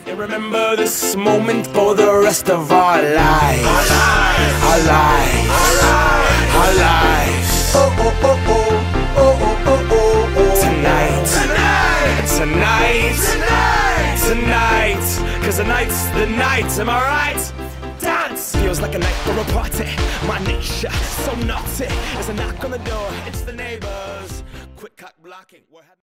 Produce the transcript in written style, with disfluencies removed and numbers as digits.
And remember this moment for the rest of our lives. Our lives. Our lives. Oh, oh, oh, oh. Oh, oh, oh, oh, oh. Tonight. Tonight. Cause tonight's the night, am I right? Dance feels like a night for a party. My nature, so naughty. There's a knock on the door, it's the neighbors. Quick cut blocking.